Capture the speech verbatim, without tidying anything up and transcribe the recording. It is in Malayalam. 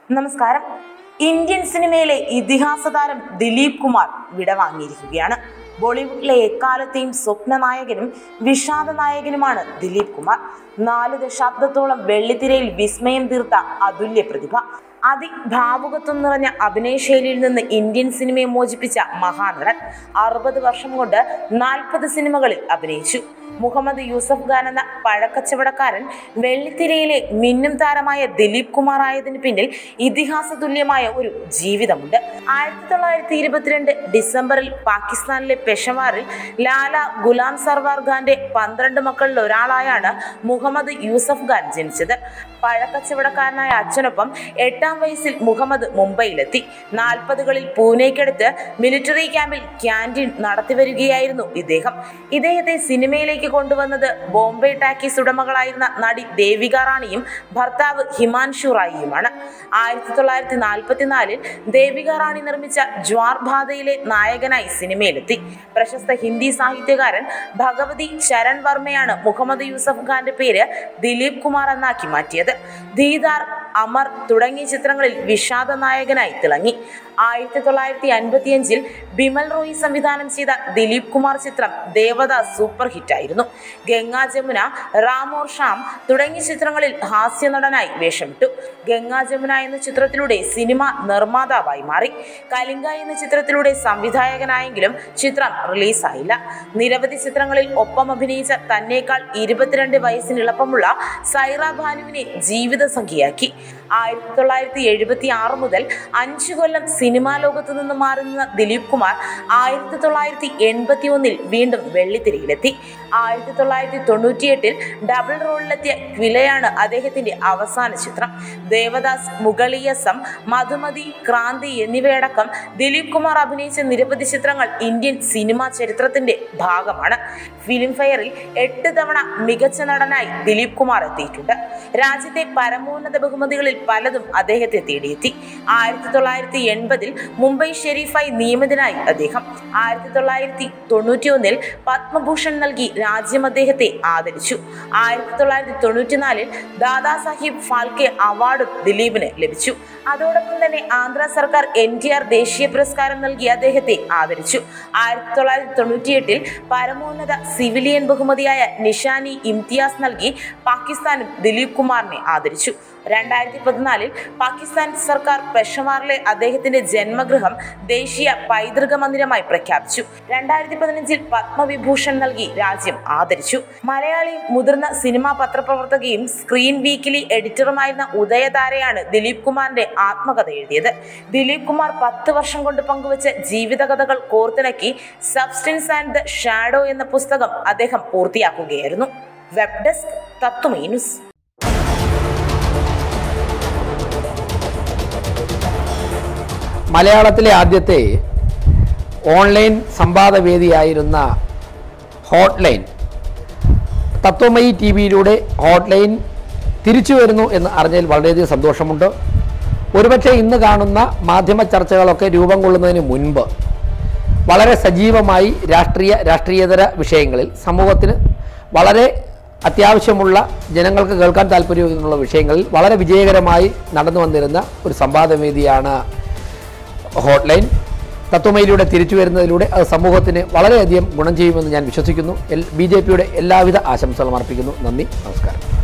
നമസ്കാരം. ഇന്ത്യൻ സിനിമയിലെ ഇതിഹാസ താരം ദിലീപ് കുമാർ വിടവാങ്ങിയിരിക്കുകയാണ്. ബോളിവുഡിലെ എക്കാലത്തെയും സ്വപ്ന നായകനും വിഷാദ നായകനുമാണ് ദിലീപ് കുമാർ. നാല് ദശാബ്ദത്തോളം വെള്ളിത്തിരയിൽ വിസ്മയം തീർത്ത അതുല്യ പ്രതിഭ. അതിഭാവുകത്വം നിറഞ്ഞ അഭിനയശൈലിയിൽ നിന്ന് ഇന്ത്യൻ സിനിമയെ മോചിപ്പിച്ച മഹാനടൻ. അറുപത് വർഷം കൊണ്ട് നാൽപ്പത് സിനിമകളിൽ അഭിനയിച്ചു. മുഹമ്മദ് യൂസഫ് ഖാൻ എന്ന പഴക്കച്ചവടക്കാരൻ വെള്ളിത്തിരയിലെ മിന്നും താരമായ ദിലീപ് കുമാർ ആയതിനു പിന്നിൽ ഇതിഹാസ തുല്യമായ ഒരു ജീവിതമുണ്ട്. ആയിരത്തി തൊള്ളായിരത്തി ഇരുപത്തിരണ്ട് ഡിസംബറിൽ പാകിസ്ഥാനിലെ പെഷവാറിൽ ലാല ഗുലാം സർവാർ ഖാന്റെ പന്ത്രണ്ട് മക്കളിൽ ഒരാളായാണ് മുഹമ്മദ് യൂസഫ് ഖാൻ ജനിച്ചത്. പഴക്കച്ചവടക്കാരനായ അച്ഛനൊപ്പം എട്ടാം വയസ്സിൽ മുഹമ്മദ് മുംബൈയിലെത്തി. നാൽപ്പതുകളിൽ പൂനെക്കടുത്ത് മിലിറ്ററി ക്യാമ്പിൽ ക്യാൻറ്റീൻ നടത്തിവരികയായിരുന്നു ഇദ്ദേഹം. ഇദ്ദേഹത്തെ സിനിമയിലേക്ക് കൊണ്ടുവന്നത് ബോംബെ ടാക്കീസ് ഉടമകളായിരുന്ന നടി ദേവിക റാണിയും ഭർത്താവ് ഹിമാൻഷു റായിയുമാണ്. ആയിരത്തി തൊള്ളായിരത്തി നാൽപ്പത്തിനാലിൽ ദേവിക റാണി നിർമ്മിച്ച ജ്വാർ ബാധയിലെ നായകനായി സിനിമയിലെത്തി. പ്രശസ്ത ഹിന്ദി സാഹിത്യകാരൻ ഭഗവതി ചരൺ വർമ്മയാണ് മുഹമ്മദ് യൂസഫ് ഖാന്റെ പേര് ദിലീപ് കുമാർ എന്നാക്കി മാറ്റിയത്. ദീദാർ, അമർ തുടങ്ങിയ ചിത്രങ്ങളിൽ വിഷാദ നായകനായി തിളങ്ങി. ആയിരത്തി തൊള്ളായിരത്തി അൻപത്തി അഞ്ചിൽ ബിമൽ റോയി സംവിധാനം ചെയ്ത ദിലീപ് കുമാർ ചിത്രം ദേവദാസ് സൂപ്പർ ഹിറ്റായിരുന്നു. ഗംഗാ ജമുന, റാം ഓർ ഷാം തുടങ്ങിയ ചിത്രങ്ങളിൽ ഹാസ്യ നടനായി വേഷമിട്ടു. ഗംഗാ ജമുന എന്ന ചിത്രത്തിലൂടെ സിനിമ നിർമ്മാതാവായി മാറി. കലിംഗ എന്ന ചിത്രത്തിലൂടെ സംവിധായകനായെങ്കിലും ചിത്രം റിലീസായില്ല. നിരവധി ചിത്രങ്ങളിൽ ഒപ്പം അഭിനയിച്ച തന്നേക്കാൾ ഇരുപത്തിരണ്ട് വയസ്സിനിളപ്പമുള്ള സൈറ ഭാനുവിനെ ജീവിത സംഖ്യയാക്കി. ആയിരത്തി തൊള്ളായിരത്തി എഴുപത്തി ആറ് മുതൽ അഞ്ചു കൊല്ലം സിനിമാ ലോകത്തു നിന്ന് മാറി നിന്ന ദിലീപ് കുമാർ ആയിരത്തി തൊള്ളായിരത്തി എൺപത്തി ഒന്നിൽ വീണ്ടും വെള്ളിത്തിരയിലെത്തി. ആയിരത്തി തൊള്ളായിരത്തി തൊണ്ണൂറ്റിയെട്ടിൽ ഡബിൾ റോളിലെത്തിയ ക്വിലയാണ് അദ്ദേഹത്തിന്റെ അവസാന ചിത്രം. ദേവദാസ്, മുഗളിയസം, മധുമതി, ക്രാന്തി എന്നിവയടക്കം ദിലീപ് കുമാർ അഭിനയിച്ച നിരവധി ചിത്രങ്ങൾ ഇന്ത്യൻ സിനിമാ ചരിത്രത്തിന്റെ ഭാഗമാണ്. ഫിലിം ഫെയറിൽ എട്ട് തവണ മികച്ച നടനായി ദിലീപ് കുമാർ എത്തിയിട്ടുണ്ട്. രാജ്യത്തെ പരമോന്നത ബഹുമതികളിൽ പലതും അദ്ദേഹത്തെ തേടിയെത്തി. ആയിരത്തി തൊള്ളായിരത്തി എൺപതിൽ മുംബൈ ഷെരീഫായി നിയമിതനായി അദ്ദേഹം. ആയിരത്തി തൊള്ളായിരത്തി തൊണ്ണൂറ്റി ഒന്നിൽ പത്മഭൂഷൺ നൽകി രാജ്യം അദ്ദേഹത്തെ ആദരിച്ചു. ആയിരത്തി തൊള്ളായിരത്തി തൊണ്ണൂറ്റിനാലിൽ ദാദാ സാഹിബ് ഫാൽക്കെ അവാർഡും ദിലീപിന് ലഭിച്ചു. അതോടൊപ്പം തന്നെ ആന്ധ്ര സർക്കാർ എൻ ടി ആർ ദേശീയ പുരസ്കാരം നൽകി അദ്ദേഹത്തെ ആദരിച്ചു. ആയിരത്തി തൊള്ളായിരത്തി തൊണ്ണൂറ്റിയെട്ടിൽ പരമോന്നത സിവിലിയൻ ബഹുമതിയായ നിഷാനി ഇംതിയാസ് നൽകി പാകിസ്ഥാനും ദിലീപ് കുമാറിനെ ആദരിച്ചു. രണ്ടായിരത്തി പതിനാലിൽ പാകിസ്ഥാൻ സർക്കാർ പെഷവാറിലെ അദ്ദേഹത്തിന്റെ ജന്മഗൃഹം ദേശീയ പൈതൃക മന്ദിരമായി പ്രഖ്യാപിച്ചു. രണ്ടായിരത്തി പതിനഞ്ചിൽ പത്മവിഭൂഷൺ നൽകി രാജ്യം ആദരിച്ചു. മലയാളിയും മുതിർന്ന സിനിമാ പത്രപ്രവർത്തകയും സ്ക്രീൻ വീക്കിലി എഡിറ്ററുമായിരുന്ന ഉദയതാരയാണ് ദിലീപ് കുമാറിന്റെ ആത്മകഥ എഴുതിയത്. ദിലീപ് കുമാർ പത്ത് വർഷം കൊണ്ട് പങ്കുവച്ച ജീവിതകഥകൾ കോർത്തിണക്കി സബ്സ്റ്റൻസ് ആൻഡ് ദ ഷാഡോ എന്ന പുസ്തകം അദ്ദേഹം പൂർത്തിയാക്കുകയായിരുന്നു. Web desk Tatwamayi news. മലയാളത്തിലെ ആദ്യത്തെ ഓൺലൈൻ സംവാദവേദിയായിരുന്ന ഹോട്ട്ലൈൻ തത്വമയി ടി വിയിലൂടെ ഹോട്ട്ലൈൻ തിരിച്ചു വരുന്നു എന്ന് അറിഞ്ഞതിൽ വളരെയധികം സന്തോഷമുണ്ട്. ഒരുപക്ഷെ ഇന്ന് കാണുന്ന മാധ്യമ ചർച്ചകളൊക്കെ രൂപം കൊള്ളുന്നതിന് മുൻപ് വളരെ സജീവമായി രാഷ്ട്രീയ രാഷ്ട്രീയേതര വിഷയങ്ങളിൽ സമൂഹത്തിന് വളരെ അത്യാവശ്യമുള്ള ജനങ്ങൾക്ക് കേൾക്കാൻ താല്പര്യമുള്ള വിഷയങ്ങളിൽ വളരെ വിജയകരമായി നടന്നു വന്നിരുന്ന ഒരു സംവാദവേദിയാണ് ഹോട്ട്ലൈൻ. തത്വമയിലൂടെ തിരിച്ചു വരുന്നതിലൂടെ അത് സമൂഹത്തിന് വളരെയധികം ഗുണം ചെയ്യുമെന്ന് ഞാൻ വിശ്വസിക്കുന്നു. ബി ജെ പിയുടെ എല്ലാവിധ ആശംസകളും അർപ്പിക്കുന്നു. നന്ദി, നമസ്കാരം.